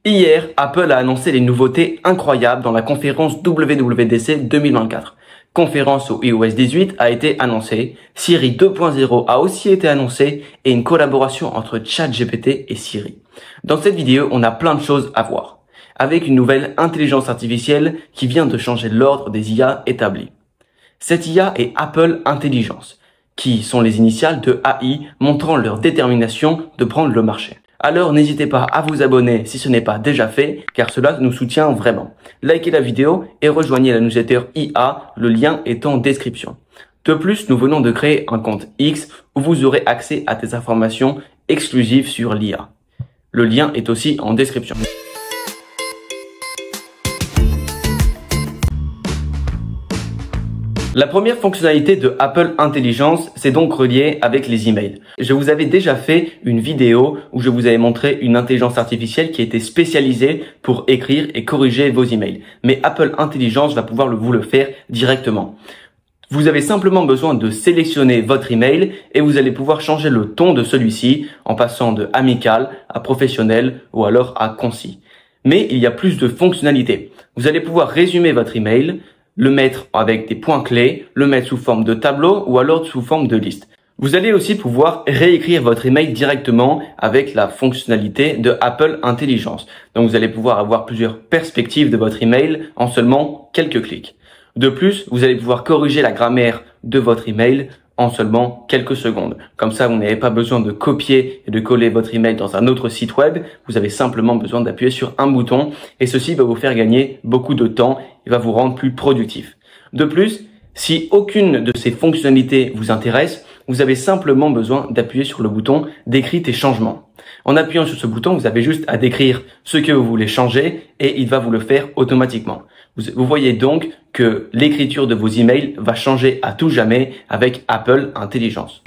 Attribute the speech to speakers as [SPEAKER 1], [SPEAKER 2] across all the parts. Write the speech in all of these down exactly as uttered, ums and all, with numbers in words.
[SPEAKER 1] Hier, Apple a annoncé les nouveautés incroyables dans la conférence W W D C deux mille vingt-quatre. Conférence où i O S dix-huit a été annoncée, Siri deux point zéro a aussi été annoncée et une collaboration entre ChatGPT et Siri. Dans cette vidéo, on a plein de choses à voir, avec une nouvelle intelligence artificielle qui vient de changer l'ordre des I A établis. Cette I A est Apple Intelligence, qui sont les initiales de A I montrant leur détermination de prendre le marché. Alors n'hésitez pas à vous abonner si ce n'est pas déjà fait, car cela nous soutient vraiment. Likez la vidéo et rejoignez la newsletter I A, le lien est en description. De plus, nous venons de créer un compte X où vous aurez accès à des informations exclusives sur l'I A. Le lien est aussi en description. La première fonctionnalité de Apple Intelligence, c'est donc relié avec les emails. Je vous avais déjà fait une vidéo où je vous avais montré une intelligence artificielle qui était spécialisée pour écrire et corriger vos emails. Mais Apple Intelligence va pouvoir vous le faire directement. Vous avez simplement besoin de sélectionner votre email et vous allez pouvoir changer le ton de celui-ci en passant de amical à professionnel ou alors à concis. Mais il y a plus de fonctionnalités. Vous allez pouvoir résumer votre email, le mettre avec des points clés, le mettre sous forme de tableau ou alors sous forme de liste. Vous allez aussi pouvoir réécrire votre email directement avec la fonctionnalité de Apple Intelligence. Donc vous allez pouvoir avoir plusieurs perspectives de votre email en seulement quelques clics. De plus, vous allez pouvoir corriger la grammaire de votre email en seulement quelques secondes. Comme ça, vous n'avez pas besoin de copier et de coller votre email dans un autre site web. Vous avez simplement besoin d'appuyer sur un bouton et ceci va vous faire gagner beaucoup de temps et va vous rendre plus productif. De plus, si aucune de ces fonctionnalités vous intéresse, vous avez simplement besoin d'appuyer sur le bouton « Décris tes changements ». En appuyant sur ce bouton, vous avez juste à décrire ce que vous voulez changer et il va vous le faire automatiquement. Vous, vous voyez donc que l'écriture de vos emails va changer à tout jamais avec Apple Intelligence.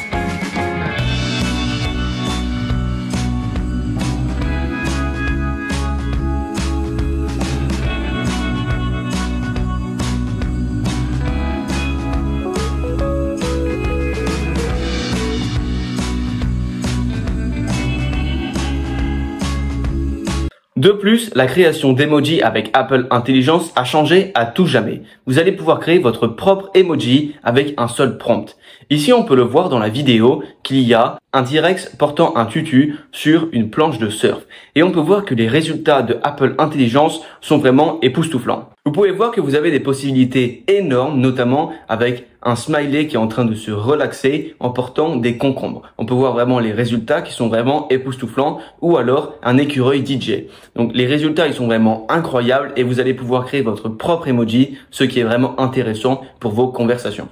[SPEAKER 1] De plus, la création d'emoji avec Apple Intelligence a changé à tout jamais. Vous allez pouvoir créer votre propre emoji avec un seul prompt. Ici, on peut le voir dans la vidéo qu'il y a un T-Rex portant un tutu sur une planche de surf. Et on peut voir que les résultats de Apple Intelligence sont vraiment époustouflants. Vous pouvez voir que vous avez des possibilités énormes, notamment avec un smiley qui est en train de se relaxer en portant des concombres. On peut voir vraiment les résultats qui sont vraiment époustouflants ou alors un écureuil D J. Donc les résultats ils sont vraiment incroyables et vous allez pouvoir créer votre propre emoji, ce qui est vraiment intéressant pour vos conversations.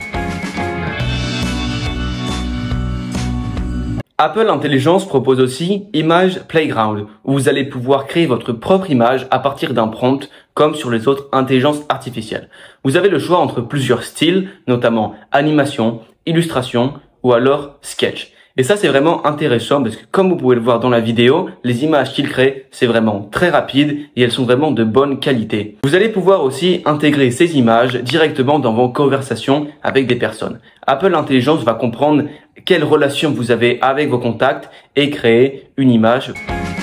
[SPEAKER 1] Apple Intelligence propose aussi Image Playground, où vous allez pouvoir créer votre propre image à partir d'un prompt, comme sur les autres intelligences artificielles. Vous avez le choix entre plusieurs styles, notamment animation, illustration ou alors sketch. Et ça, c'est vraiment intéressant parce que comme vous pouvez le voir dans la vidéo, les images qu'il crée, c'est vraiment très rapide et elles sont vraiment de bonne qualité. Vous allez pouvoir aussi intégrer ces images directement dans vos conversations avec des personnes. Apple Intelligence va comprendre quelle relation vous avez avec vos contacts et créer une image.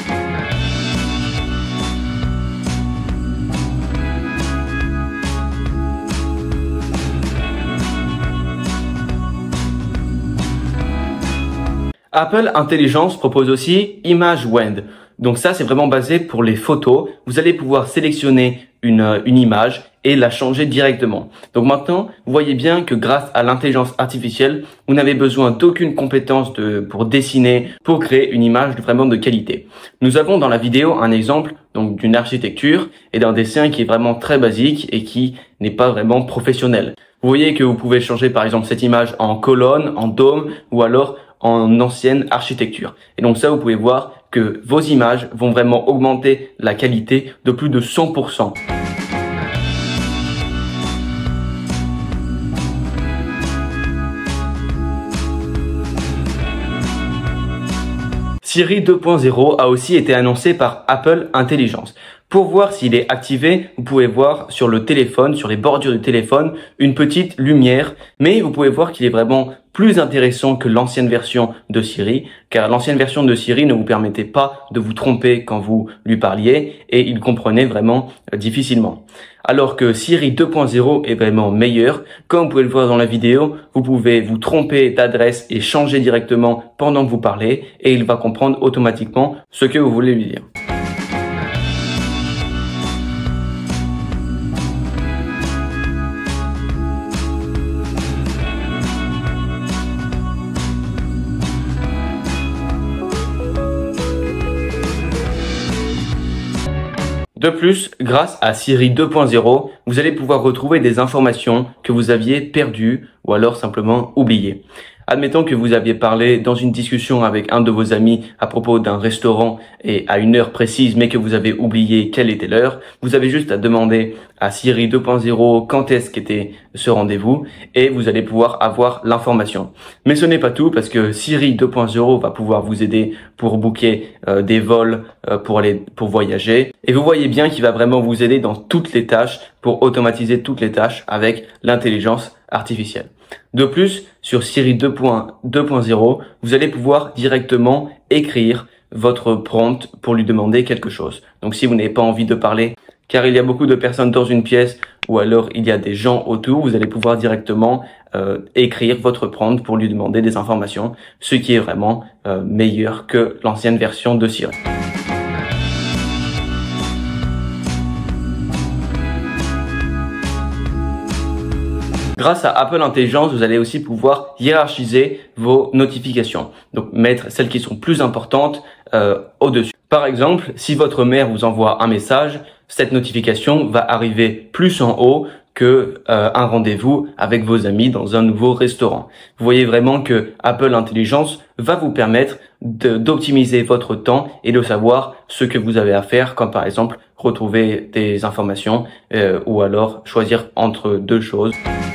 [SPEAKER 1] Apple Intelligence propose aussi Image Wand. Donc ça, c'est vraiment basé pour les photos. Vous allez pouvoir sélectionner une, une image et la changer directement. Donc maintenant, vous voyez bien que grâce à l'intelligence artificielle, vous n'avez besoin d'aucune compétence de, pour dessiner, pour créer une image vraiment de qualité. Nous avons dans la vidéo un exemple donc d'une architecture et d'un dessin qui est vraiment très basique et qui n'est pas vraiment professionnel. Vous voyez que vous pouvez changer par exemple cette image en colonne, en dôme ou alors en ancienne architecture. Et donc ça, vous pouvez voir que vos images vont vraiment augmenter la qualité de plus de cent pour cent. Siri deux point zéro a aussi été annoncé par Apple Intelligence. Pour voir s'il est activé, vous pouvez voir sur le téléphone, sur les bordures du téléphone, une petite lumière, mais vous pouvez voir qu'il est vraiment plus intéressant que l'ancienne version de Siri, car l'ancienne version de Siri ne vous permettait pas de vous tromper quand vous lui parliez et il comprenait vraiment euh, difficilement. Alors que Siri deux point zéro est vraiment meilleur. Comme vous pouvez le voir dans la vidéo, vous pouvez vous tromper d'adresse et changer directement pendant que vous parlez et il va comprendre automatiquement ce que vous voulez lui dire. De plus, grâce à Siri deux point zéro, vous allez pouvoir retrouver des informations que vous aviez perdues ou alors simplement oubliées. Admettons que vous aviez parlé dans une discussion avec un de vos amis à propos d'un restaurant et à une heure précise, mais que vous avez oublié quelle était l'heure. Vous avez juste à demander à Siri deux point zéro quand est-ce qu'était ce rendez-vous et vous allez pouvoir avoir l'information. Mais ce n'est pas tout parce que Siri deux point zéro va pouvoir vous aider pour booker euh, des vols euh, pour aller pour voyager. Et vous voyez bien qu'il va vraiment vous aider dans toutes les tâches pour automatiser toutes les tâches avec l'intelligence artificielle. De plus, sur Siri deux point zéro, vous allez pouvoir directement écrire votre prompt pour lui demander quelque chose. Donc si vous n'avez pas envie de parler, car il y a beaucoup de personnes dans une pièce ou alors il y a des gens autour, vous allez pouvoir directement euh, écrire votre prompt pour lui demander des informations, ce qui est vraiment euh, meilleur que l'ancienne version de Siri. Grâce à Apple Intelligence, vous allez aussi pouvoir hiérarchiser vos notifications. Donc, mettre celles qui sont plus importantes euh, au-dessus. Par exemple, si votre mère vous envoie un message, cette notification va arriver plus en haut que euh, un rendez-vous avec vos amis dans un nouveau restaurant. Vous voyez vraiment que Apple Intelligence va vous permettre d'optimiser votre temps et de savoir ce que vous avez à faire, comme par exemple retrouver des informations euh, ou alors choisir entre deux choses.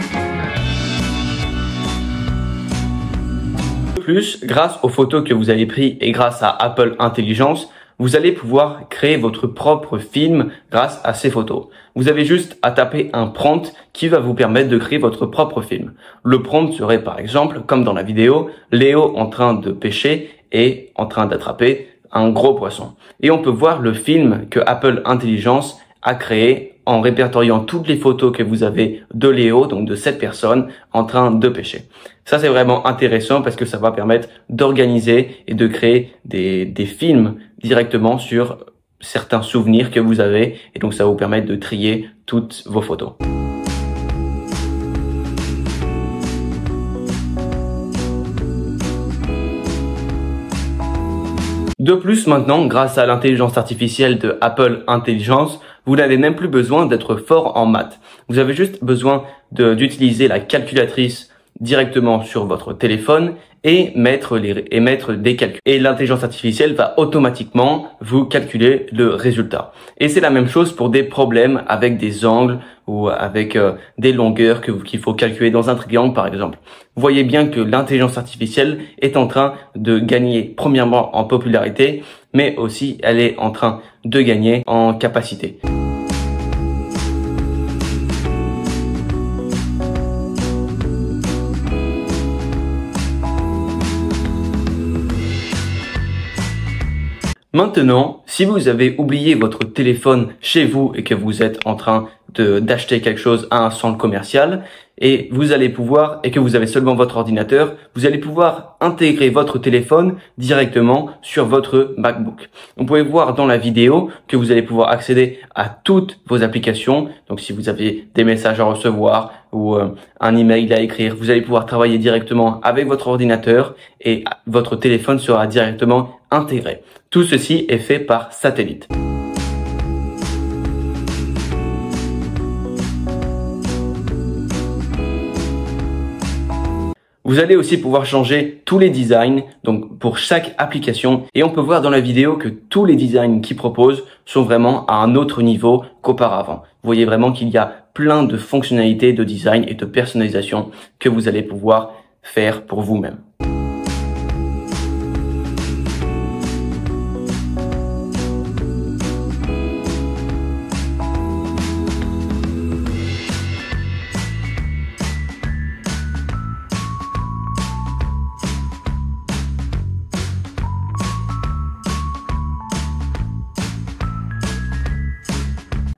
[SPEAKER 1] De plus, grâce aux photos que vous avez prises et grâce à Apple Intelligence, vous allez pouvoir créer votre propre film grâce à ces photos. Vous avez juste à taper un prompt qui va vous permettre de créer votre propre film. Le prompt serait par exemple, comme dans la vidéo, Léo en train de pêcher et en train d'attraper un gros poisson. Et on peut voir le film que Apple Intelligence a créé en répertoriant toutes les photos que vous avez de Léo, donc de cette personne, en train de pêcher. Ça, c'est vraiment intéressant parce que ça va permettre d'organiser et de créer des, des films directement sur certains souvenirs que vous avez. Et donc, ça va vous permettre de trier toutes vos photos. De plus, maintenant, grâce à l'intelligence artificielle de Apple Intelligence, vous n'avez même plus besoin d'être fort en maths. Vous avez juste besoin d'utiliser la calculatrice directement sur votre téléphone et mettre, les, et mettre des calculs. Et l'intelligence artificielle va automatiquement vous calculer le résultat. Et c'est la même chose pour des problèmes avec des angles ou avec euh, des longueurs que qu'il faut calculer dans un triangle par exemple. Vous voyez bien que l'intelligence artificielle est en train de gagner premièrement en popularité, mais aussi elle est en train de gagner en capacité. Maintenant, si vous avez oublié votre téléphone chez vous et que vous êtes en train de d'acheter quelque chose à un centre commercial et vous allez pouvoir et que vous avez seulement votre ordinateur, vous allez pouvoir intégrer votre téléphone directement sur votre MacBook. Vous pouvez voir dans la vidéo que vous allez pouvoir accéder à toutes vos applications. Donc si vous avez des messages à recevoir ou euh, un email à écrire, vous allez pouvoir travailler directement avec votre ordinateur et votre téléphone sera directement intégré. Tout ceci est fait par satellite. Vous allez aussi pouvoir changer tous les designs, donc pour chaque application. Et on peut voir dans la vidéo que tous les designs qu'ils proposent sont vraiment à un autre niveau qu'auparavant. Vous voyez vraiment qu'il y a plein de fonctionnalités de design et de personnalisation que vous allez pouvoir faire pour vous-même.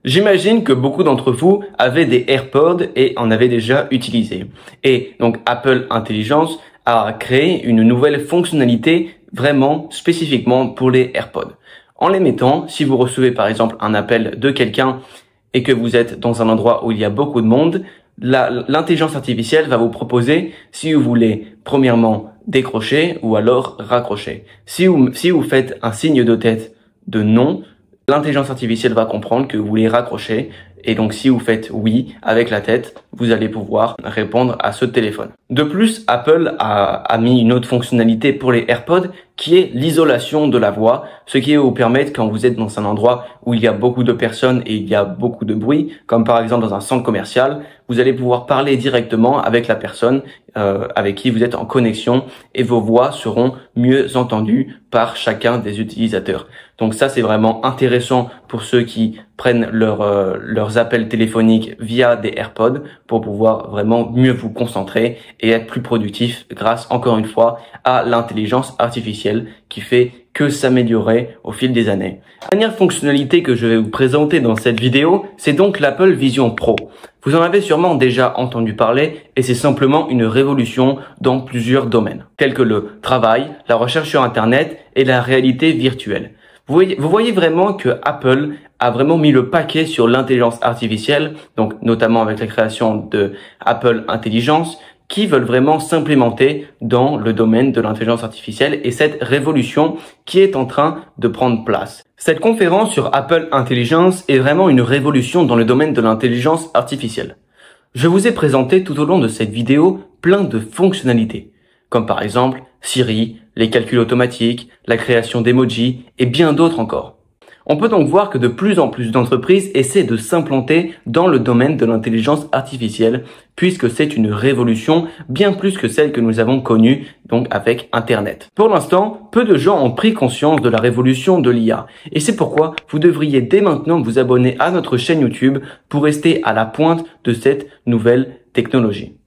[SPEAKER 1] J'imagine que beaucoup d'entre vous avaient des AirPods et en avaient déjà utilisé. Et donc Apple Intelligence a créé une nouvelle fonctionnalité vraiment spécifiquement pour les AirPods. En les mettant, si vous recevez par exemple un appel de quelqu'un et que vous êtes dans un endroit où il y a beaucoup de monde, l'intelligence artificielle va vous proposer si vous voulez premièrement décrocher ou alors raccrocher. Si vous, si vous faites un signe de tête de non, l'intelligence artificielle va comprendre que vous voulez raccrocher et donc si vous faites oui avec la tête, vous allez pouvoir répondre à ce téléphone. De plus, Apple a, a mis une autre fonctionnalité pour les AirPods qui est l'isolation de la voix, ce qui va vous permettre quand vous êtes dans un endroit où il y a beaucoup de personnes et il y a beaucoup de bruit, comme par exemple dans un centre commercial, vous allez pouvoir parler directement avec la personne euh, avec qui vous êtes en connexion et vos voix seront mieux entendues par chacun des utilisateurs. Donc ça, c'est vraiment intéressant pour ceux qui prennent leur, euh, leurs appels téléphoniques via des AirPods pour pouvoir vraiment mieux vous concentrer et être plus productif grâce, encore une fois, à l'intelligence artificielle qui fait que s'améliorer au fil des années. La dernière fonctionnalité que je vais vous présenter dans cette vidéo, c'est donc l'Apple Vision Pro. Vous en avez sûrement déjà entendu parler et c'est simplement une révolution dans plusieurs domaines, tels que le travail, la recherche sur Internet et la réalité virtuelle. Vous voyez, vous voyez vraiment que Apple a vraiment mis le paquet sur l'intelligence artificielle, donc notamment avec la création de Apple Intelligence, qui veulent vraiment s'implémenter dans le domaine de l'intelligence artificielle et cette révolution qui est en train de prendre place. Cette conférence sur Apple Intelligence est vraiment une révolution dans le domaine de l'intelligence artificielle. Je vous ai présenté tout au long de cette vidéo plein de fonctionnalités, comme par exemple Siri, les calculs automatiques, la création d'emojis et bien d'autres encore. On peut donc voir que de plus en plus d'entreprises essaient de s'implanter dans le domaine de l'intelligence artificielle puisque c'est une révolution bien plus que celle que nous avons connue donc avec Internet. Pour l'instant, peu de gens ont pris conscience de la révolution de l'I A et c'est pourquoi vous devriez dès maintenant vous abonner à notre chaîne YouTube pour rester à la pointe de cette nouvelle technologie.